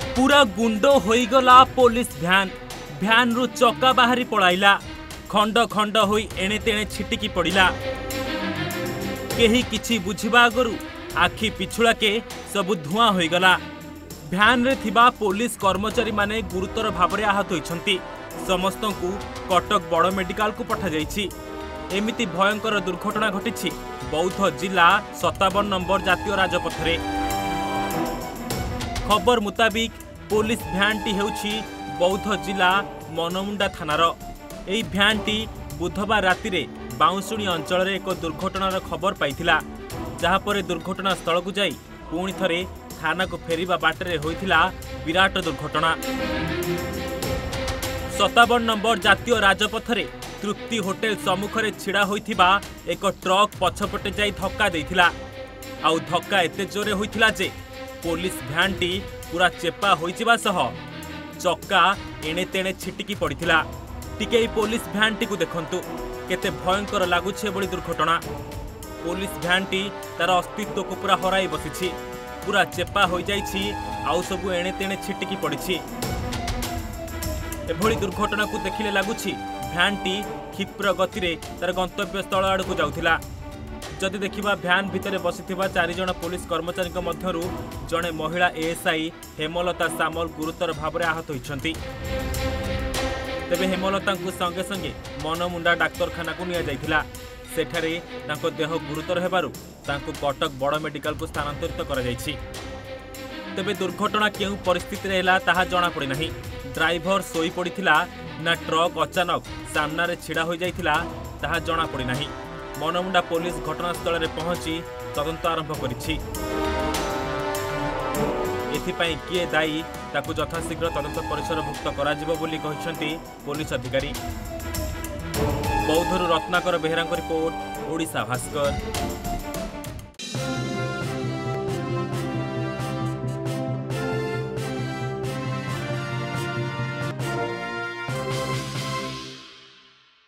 पूरा गुंड होईगला police van रु चक्का बाहरी पड़ाइला खंड खंड होई एणे तेणे छिटिकी पड़िला। केही किछि बुझिबा आगरु आखि पिछुड़ाके सबु धुआं होईगला। भ्यान रे थिबा पुलिस कर्मचारी माने गुरुतर भावरे आहत होइछंती। समस्तंकु कटक बड़ मेडिकल को पठा जाइछि। एमिति भयंकर दुर्घटना घटिछि बौद्ध जिला 57 नंबर जातीय राजपथरे। खबर मुताबिक पुलिस भ्यानटी हेउछि बौद्ध जिला मनमुंडा थानार। एई भ्यानटी बुधवार रातिरे बाउंसुणी अंचल एक दुर्घटनार खबर पाइथिला। जहाँपर दुर्घटना स्थल को जाई पुणी थरे थाना को फेरिबा बाटरे होइथिला विराट दुर्घटना। 57 नंबर जातीय राजपथरे तृप्ति होटेल सम्मुखरे छिड़ा होइथिबा एक ट्रक पछपटे जाई धक्का देइथिला। आउ धक्का एते जोरे होइथिला जे पुलिस भ्यानटी पूरा चेपा होइजिबा सह चक्का एणे तेणे छिटिकी पड़िथिला। टिके पुलिस भ्यानटी को देखंतु केते भयंकर लागुछे बड़ी दुर्घटना। पुलिस भ्यानटी तार अस्तित्व को पूरा हराई बसिछि। पूरा चेपा हो जाइछि आउ सबु एणे तेणे छिटिकी पड़िछि। एभली दुर्घटना को देखिले लागुछि भ्यानटी क्षिप्र गति तार गंतव्य स्थल आड़क जाउथिला। जदि देखिबा भ्यान भितरे बसिथिबा 4 जण पुलिस कर्मचारी मध्यरु जणे महिला एएसआई हेमलता सामल गुरुतर भावरे आहत होइछंती। तेबे हेमलता को संगे संगे मनमुंडा डाक्तरखाना को निया जाइथिला। सेठारे तांको देह गुरुतर हेबारु तांको कटक बड़ मेडिकल को स्थानांतरित करा जाइछि। तेबे दुर्घटना केउ परिस्थिति रे हैला ताहा जणा पड़े नाही। ड्राइवर सोई पड़िथिला ना ट्रक अचानक सामना रे छिड़ा हो जाइथिला ताहा जणा पड़े नाही। मनमुंडा पुलिस घटनास्थल में पहुंची तदंत आरंभ करिछि। एथिपाई किए दायी ताकु यथाशीघ्र तदंत परिसरभुक्त कराजिबो बोली कहिसंती पुलिस अधिकारी। बौद्धरू रत्नाकर बेहेरा रिपोर्ट, ओडिशा भास्कर।